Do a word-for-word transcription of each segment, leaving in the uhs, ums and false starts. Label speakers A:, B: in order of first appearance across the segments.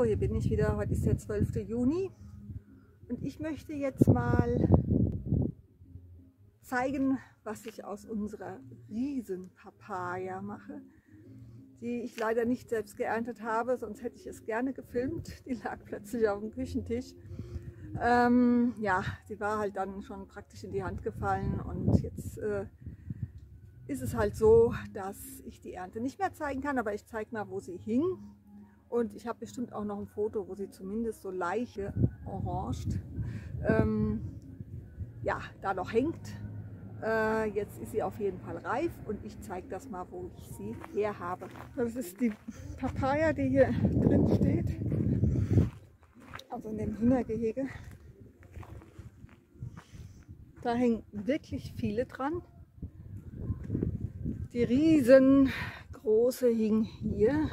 A: Hallo, hier bin ich wieder. Heute ist der zwölfte Juni und ich möchte jetzt mal zeigen, was ich aus unserer Riesen-Papaya mache, die ich leider nicht selbst geerntet habe, sonst hätte ich es gerne gefilmt. Die lag plötzlich auf dem Küchentisch. Ähm, ja, sie war halt dann schon praktisch in die Hand gefallen und jetzt äh, ist es halt so, dass ich die Ernte nicht mehr zeigen kann, aber ich zeige mal, wo sie hing. Und ich habe bestimmt auch noch ein Foto, wo sie zumindest so leicht orange ähm, ja, da noch hängt. Äh, jetzt ist sie auf jeden Fall reif und ich zeige das mal, wo ich sie her habe. Das ist die Papaya, die hier drin steht, also in dem Hühnergehege. Da hängen wirklich viele dran. Die riesengroße hing hier.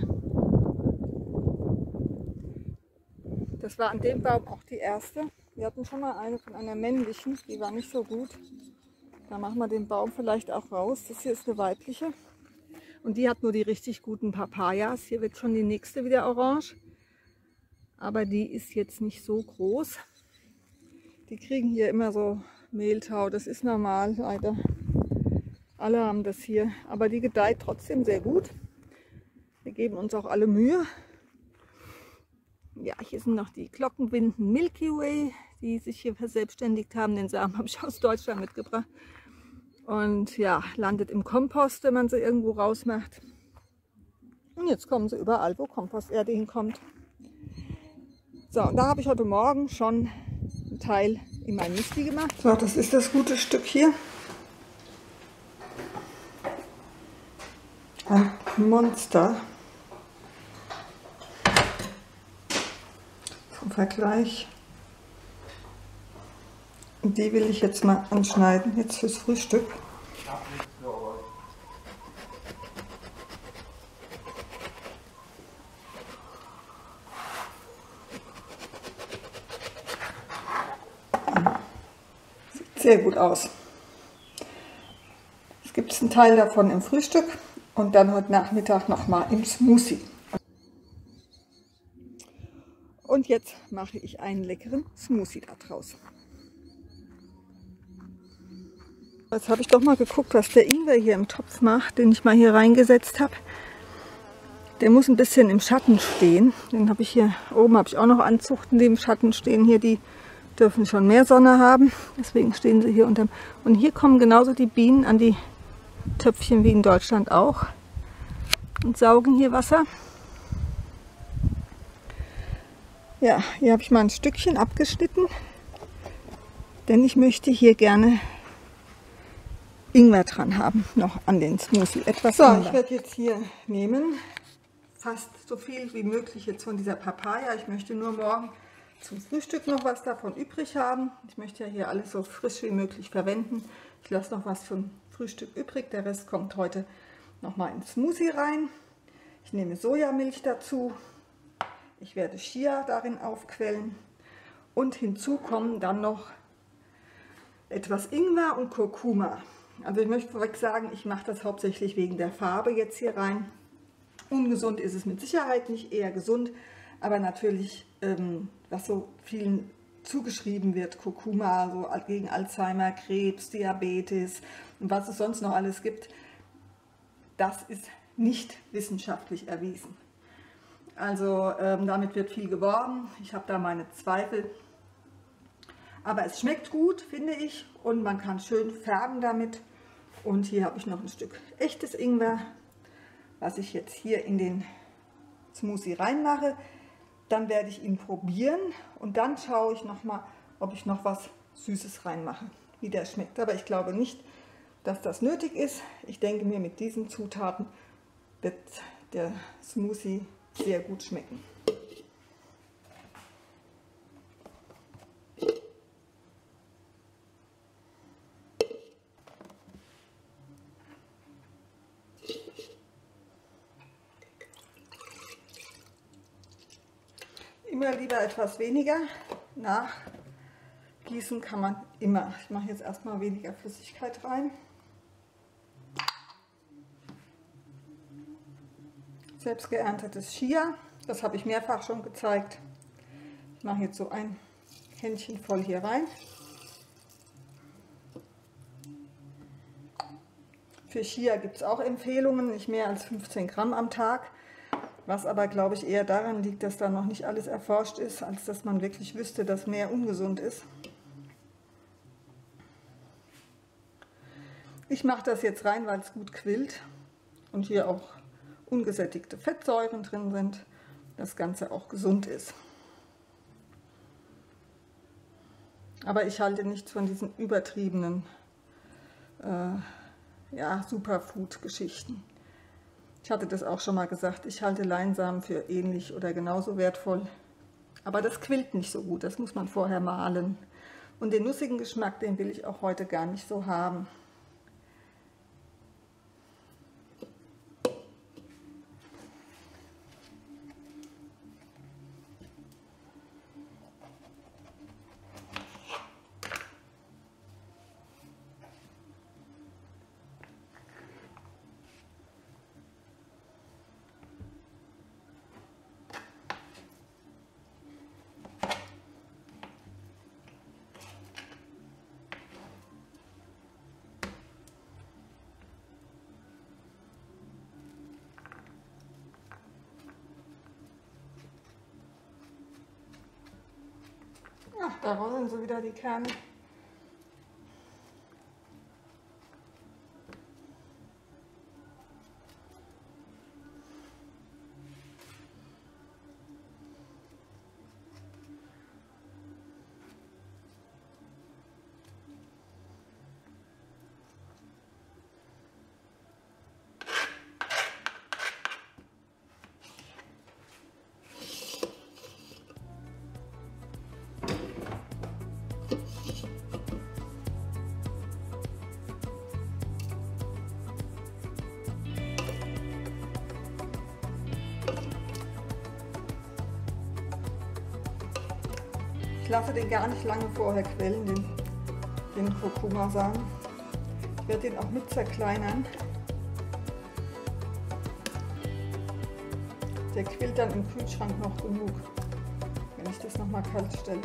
A: Das war an dem Baum auch die erste. Wir hatten schon mal eine von einer männlichen, die war nicht so gut. Da machen wir den Baum vielleicht auch raus. Das hier ist eine weibliche. Und die hat nur die richtig guten Papayas. Hier wird schon die nächste wieder orange. Aber die ist jetzt nicht so groß. Die kriegen hier immer so Mehltau. Das ist normal, leider. Alle haben das hier. Aber die gedeiht trotzdem sehr gut. Wir geben uns auch alle Mühe. Ja, hier sind noch die Glockenwinden Milky Way, die sich hier verselbstständigt haben. Den Samen habe ich aus Deutschland mitgebracht. Und ja, landet im Kompost, wenn man sie irgendwo rausmacht. Und jetzt kommen sie überall, wo Komposterde hinkommt. So, und da habe ich heute Morgen schon einen Teil in mein Müsli gemacht. So, das ist das gute Stück hier. Ein Monster. Zum Vergleich. Und die will ich jetzt mal anschneiden, jetzt fürs Frühstück. Sieht sehr gut aus. Es gibt einen Teil davon im Frühstück und dann heute Nachmittag nochmal im Smoothie. Und jetzt mache ich einen leckeren Smoothie daraus. Jetzt habe ich doch mal geguckt, was der Ingwer hier im Topf macht, den ich mal hier reingesetzt habe. Der muss ein bisschen im Schatten stehen. Den habe ich hier oben, habe ich auch noch Anzuchten, die im Schatten stehen. Hier, die dürfen schon mehr Sonne haben. Deswegen stehen sie hier unterm. Und hier kommen genauso die Bienen an die Töpfchen wie in Deutschland auch und saugen hier Wasser. Ja, hier habe ich mal ein Stückchen abgeschnitten, denn ich möchte hier gerne Ingwer dran haben, noch an den Smoothie. Etwas so, Ingwer. Ich werde jetzt hier nehmen, fast so viel wie möglich jetzt von dieser Papaya. Ich möchte nur morgen zum Frühstück noch was davon übrig haben. Ich möchte ja hier alles so frisch wie möglich verwenden. Ich lasse noch was vom Frühstück übrig, der Rest kommt heute noch mal ins Smoothie rein. Ich nehme Sojamilch dazu. Ich werde Chia darin aufquellen und hinzu kommen dann noch etwas Ingwer und Kurkuma. Also ich möchte vorweg sagen, ich mache das hauptsächlich wegen der Farbe jetzt hier rein. Ungesund ist es mit Sicherheit nicht, eher gesund, aber natürlich, ähm, was so vielen zugeschrieben wird, Kurkuma, so gegen Alzheimer, Krebs, Diabetes und was es sonst noch alles gibt, das ist nicht wissenschaftlich erwiesen. Also ähm, damit wird viel geworben. Ich habe da meine Zweifel. Aber es schmeckt gut, finde ich. Und man kann schön färben damit. Und hier habe ich noch ein Stück echtes Ingwer, was ich jetzt hier in den Smoothie reinmache. Dann werde ich ihn probieren. Und dann schaue ich nochmal, ob ich noch was Süßes reinmache, wie der schmeckt. Aber ich glaube nicht, dass das nötig ist. Ich denke mir, mit diesen Zutaten wird der Smoothie sehr gut schmecken. Immer lieber etwas weniger. Nachgießen kann man immer. Ich mache jetzt erstmal weniger Flüssigkeit rein. Selbst geerntetes Chia. Das habe ich mehrfach schon gezeigt. Ich mache jetzt so ein Händchen voll hier rein. Für Chia gibt es auch Empfehlungen, nicht mehr als fünfzehn Gramm am Tag. Was aber, glaube ich, eher daran liegt, dass da noch nicht alles erforscht ist, als dass man wirklich wüsste, dass mehr ungesund ist. Ich mache das jetzt rein, weil es gut quillt und hier auch ungesättigte Fettsäuren drin sind, das Ganze auch gesund ist. Aber ich halte nichts von diesen übertriebenen äh, ja, Superfood-Geschichten. Ich hatte das auch schon mal gesagt, ich halte Leinsamen für ähnlich oder genauso wertvoll. Aber das quillt nicht so gut, das muss man vorher mahlen. Und den nussigen Geschmack, den will ich auch heute gar nicht so haben. Ach, da rollen so wieder die Kerne. Ich lasse den gar nicht lange vorher quellen, den, den Kurkuma-Samen. Ich werde den auch mit zerkleinern. Der quillt dann im Kühlschrank noch genug, wenn ich das nochmal kalt stelle.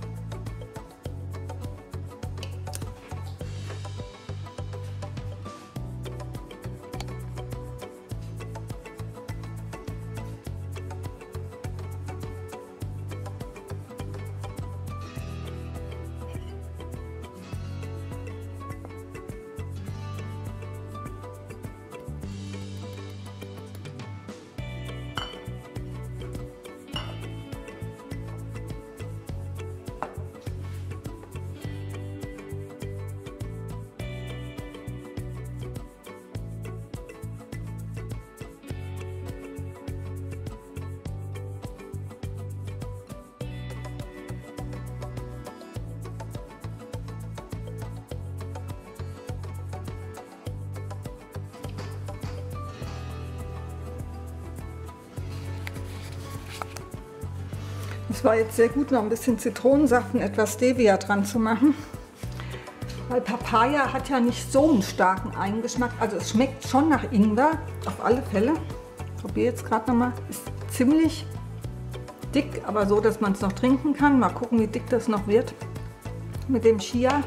A: Es war jetzt sehr gut, noch ein bisschen Zitronensaft und etwas Stevia dran zu machen. Weil Papaya hat ja nicht so einen starken Eigengeschmack. Also es schmeckt schon nach Ingwer, auf alle Fälle. Ich probiere jetzt gerade nochmal. Ist ziemlich dick, aber so, dass man es noch trinken kann. Mal gucken, wie dick das noch wird mit dem Chia.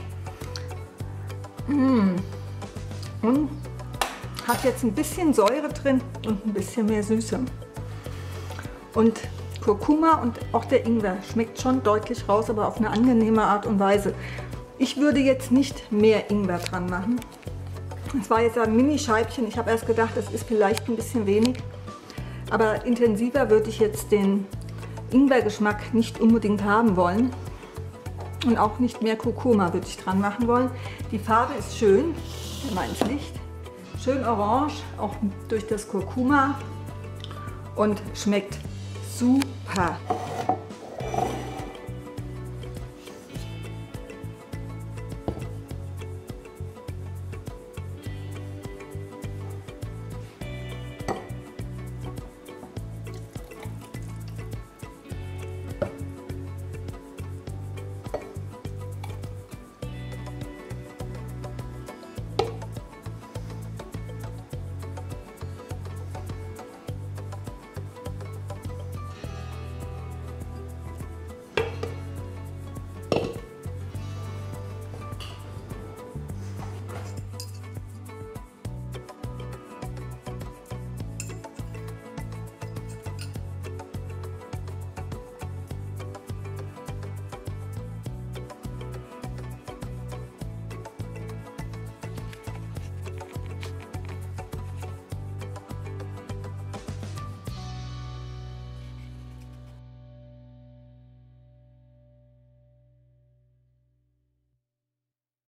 A: Mmh. Und hat jetzt ein bisschen Säure drin und ein bisschen mehr Süße. Und Kurkuma und auch der Ingwer schmeckt schon deutlich raus, aber auf eine angenehme Art und Weise. Ich würde jetzt nicht mehr Ingwer dran machen. Es war jetzt ein Mini-Scheibchen. Ich habe erst gedacht, das ist vielleicht ein bisschen wenig. Aber intensiver würde ich jetzt den Ingwergeschmack nicht unbedingt haben wollen. Und auch nicht mehr Kurkuma würde ich dran machen wollen. Die Farbe ist schön, mal ins Licht. Schön orange, auch durch das Kurkuma. Und schmeckt super.